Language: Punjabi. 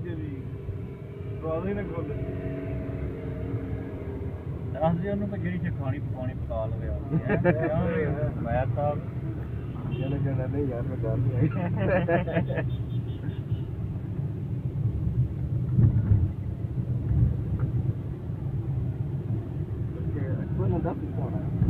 ਕੇ ਵੀ ਸਵਾਦ ਹੀ ਨਾ ਖੋਲ ਦੱਸ ਦੇ ਉਹਨੂੰ ਕਿ ਜਿਹੜੀ ਚ ਖਾਣੀ ਪਕਾਉਣੀ ਪਕਾ ਲਵੇ ਮੈਂ ਤਾਂ ਜਨ ਜਨ ਨਹੀਂ ਯਾਰ ਮੈਂ ਗੱਲ ਨਹੀਂ ਆਈ ਕੋਈ ਨਾ ਦੱਸ ਪਾਉਣਾ